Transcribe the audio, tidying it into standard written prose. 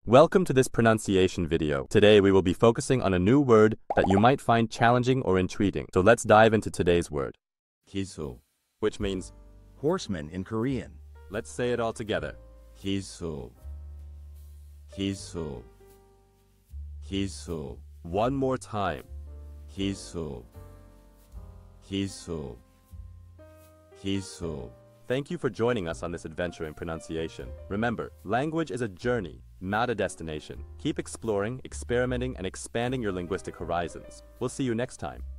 Welcome to this pronunciation video. Today we will be focusing on a new word that you might find challenging or intriguing. So let's dive into today's word. gisu, Which means, horseman in Korean. let's say it all together. gisu, gisu, gisu, One more time. gisu, gisu, gisu. Thank you for joining us on this adventure in pronunciation. Remember, language is a journey, not a destination. Keep exploring, experimenting, and expanding your linguistic horizons. We'll see you next time.